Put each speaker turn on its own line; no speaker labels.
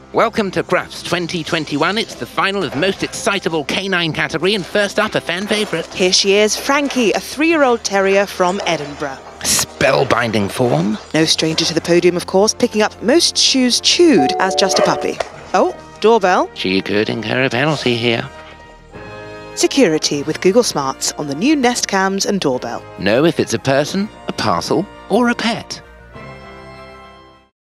Welcome to Grruffs 2021. It's the final of most excitable canine category, and first up, a fan favourite.
Here she is, Frankie, a 3-year-old terrier from Edinburgh.
Spellbinding form.
No stranger to the podium, of course, picking up most shoes chewed as just a puppy. Oh, doorbell.
She could incur a penalty here.
Security with Google Smarts on the new Nest Cams and Doorbell.
Know if it's a person, a parcel, or a pet.